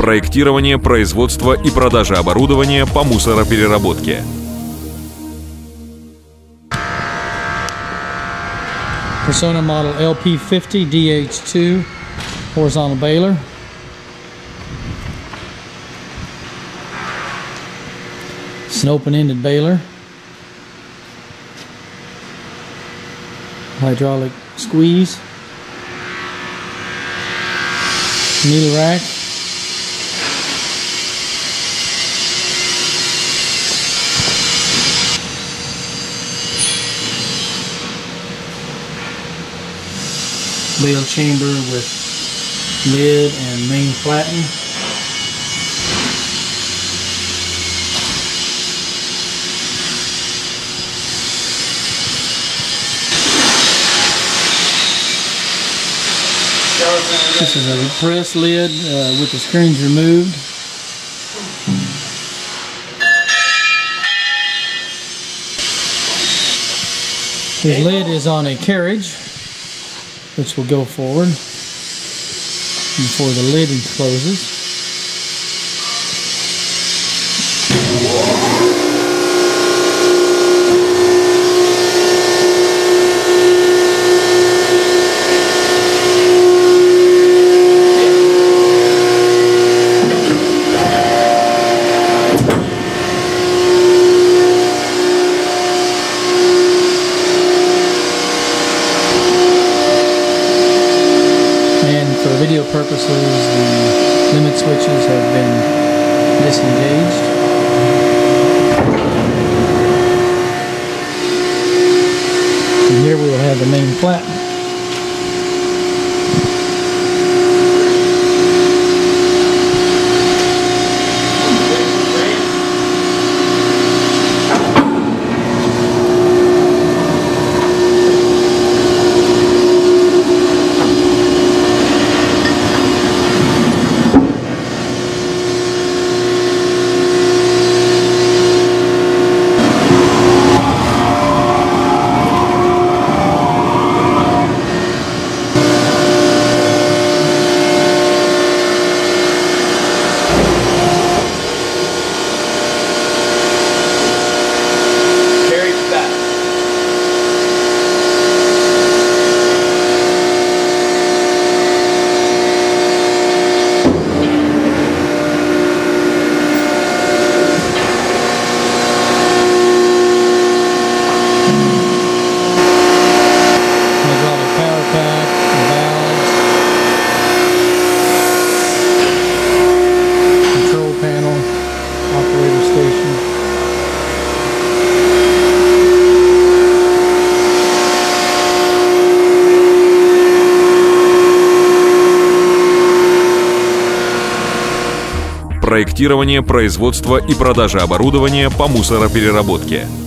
Проектирование, производство и продажа оборудования по мусоропереработке. Persona model LP50 DH2 horizontal baler. It's an open-ended baler. Hydraulic squeeze. Needle rack. Bale chamber with lid and main flatten. This is a press lid with the screens removed. This lid is on a carriage, which will go forward before the lid closes. For video purposes, the limit switches have been disengaged. And here we will have the main flatten. Проектирование, производство и продажа оборудования по мусоропереработке.